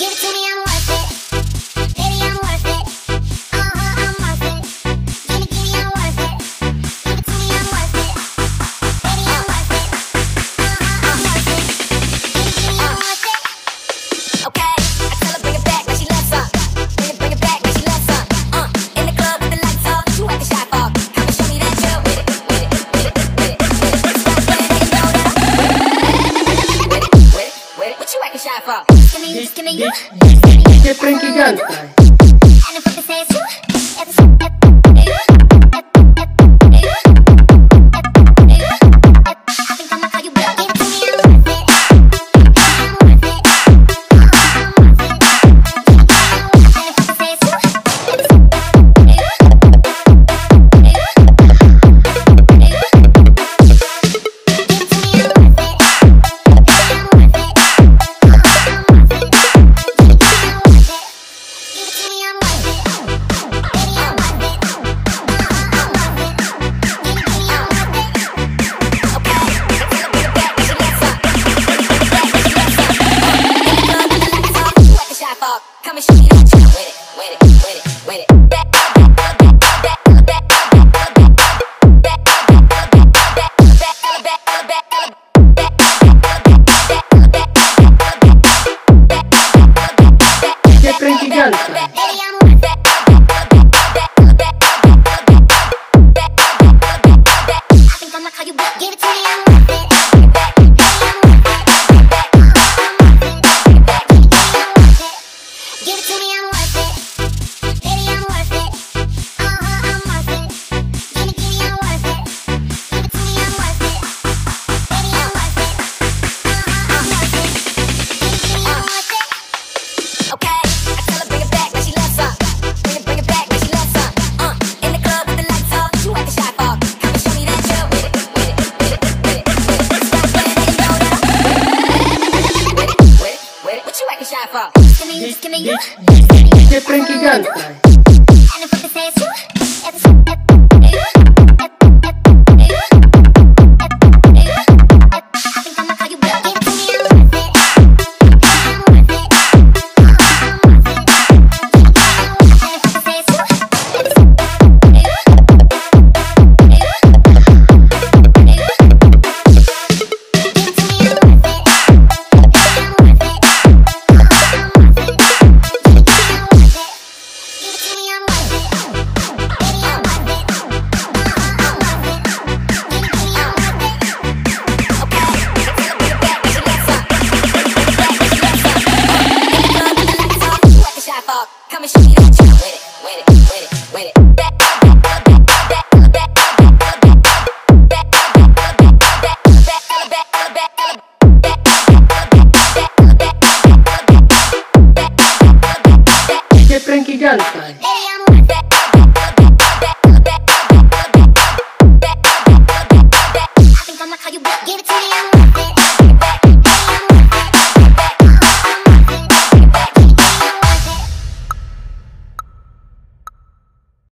Give it to me, I'm worth it. Baby, I'm worth it. I'm worth it. Give me, I'm worth it. Give it to me, I'm worth it. Baby, I'm worth it. I'm worth it. Give me, I'm worth it. Okay, I tell her bring it back, now she loves some. Bring it back, now she loves some. In the club with the lights off, you at the shop off. Come and show me that you're with it, with it, with it, with it, with it. Stop playing, you know that I'm with it, with it, with it. What you acting shy for? Just give me you. Prengky Gantay. And if I say it's you, it's you. I think I'ma call you back. Give it to me, I'm worth it. I'm worth it. I'm worth it. And if I say it's you, it's you. Come and show me that you're with it, with it, with it, with it. Prengky Gantay. Baby, I'm worth it. I think I'ma call you back. Give it to me, I'm worth it. Give it to me, I'm worth it. Baby, I'm worth it. I'm worth it. Give me, I'm worth it. Give it to me, I'm worth it. Baby, I'm worth it. I'm worth it. Give me, I'm worth it. Okay, I tell her bring it back, now she loves some. Bring it back, now she loves some. In the club with the lights off, you at the shop off. Come and show me that you're with it, with it, with it, with it, with it. Stop playing, you know that I'm with it, with it, with it. What you acting shy for? Just give me you. Prengky Gantay. And if I say it's you, it's you. I think I'ma call you back. Give it to me, I'm worth it. I'm worth it. I'm worth it. And if I say it's you, it's you. Give it to me, I'm worth it. I'm worth it. I'm worth it. Give it to me, I'm worth it. Baby, I'm worth it. I'm worth it. Give it to me, I'm worth it. Okay, I tell her bring it back, now she loves some. Bring it back, now she loves some. In the club with the lights off, you at the shop off. Come and show me that you're with it, with it, with it, with it. Prengky Gantay. Baby, I'm worth it. I think I'ma call you back. Give it to me, I'm worth it.